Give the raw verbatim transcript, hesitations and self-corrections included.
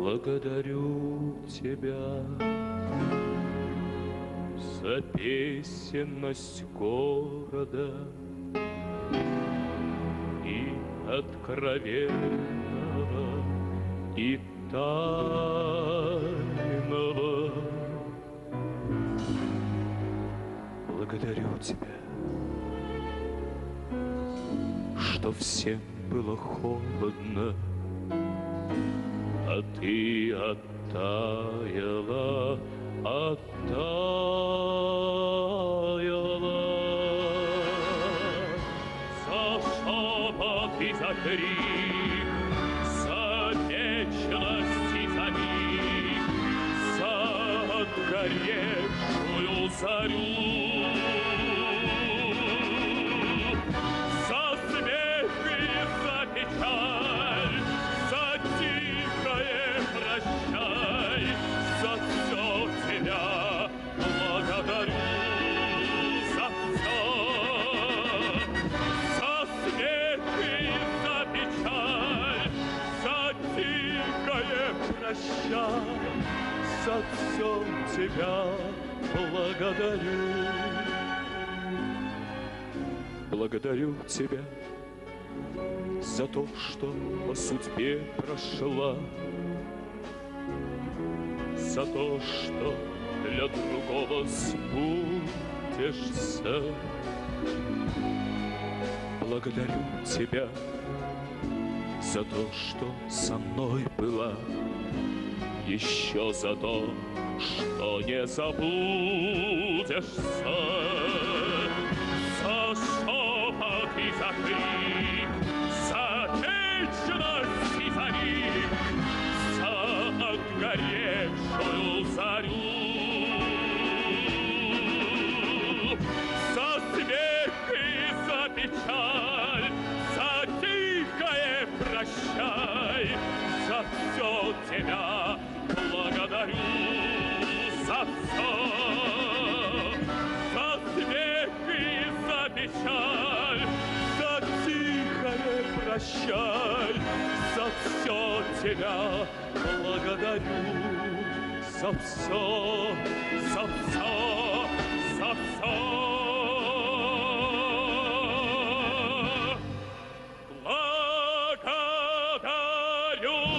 Благодарю тебя за песенность города и откровенного, и тайного. Благодарю тебя, что всем было холодно, а ты оттаяла, оттаяла. За шепот и за крик, за вечность и за миг, за отгоревшую зарю, за смех и за печаль, за тихое прощай, за все тебя благодарю, за все, за смех и за печаль, за тихое прощай, за все тебя благодарю. Благодарю тебя за то, что по судьбе прошла, за то, что для другого сбудешься. Благодарю тебя за то, что со мной была, еще за то, что не забудешься. За шепот и за крик, за вечность и за миг, за отгоревшую зарю, за смех и за печаль, за тихое прощай, за все тебя благодарю, за все, за смех и за печаль, за тихое прощай, за все тебя благодарю, за все, за все, за все. Благодарю.